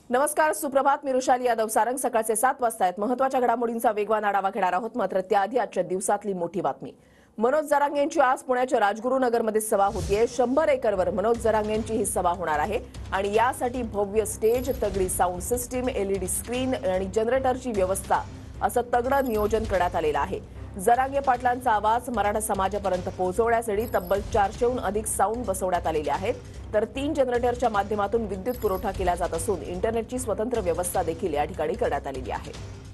नमस्कार, सुप्रभात. मी रुशाली यादव. सारंग सकाळचे 7 वाजता आहेत. महत्त्वाच्या घडामोडींचा वेगवान आढावा घेणार आहोत. मात्र त्याआधी आजच्या दिवसातली मोठी बातमी. मनोज जरांगे यांची आज पुण्याच्या राजगुरुनगरमध्ये सभा होतीये. 100 एकरवर मनोज जरांगे यांची ही सभा होणार आहे आणि यासाठी भव्य स्टेज, तगडी साऊंड सिस्टीम, एलईडी स्क्रीन आणि जनरेटरची व्यवस्था असं तगडं नियोजन करण्यात आलेलं आहे. जरांगे पाटलांचा आवाज मराठा समाजापर्यंत पोहोचवण्यासाठी तब्बल 400हून अधिक साऊंड बसवण्यात आलेले आहेत. तर 3 जनरेटरच्या माध्यमातून विद्युत पुरवठा केला जात असून इंटरनेटची स्वतंत्र व्यवस्था देखील या ठिकाणी करण्यात आलेली आहे.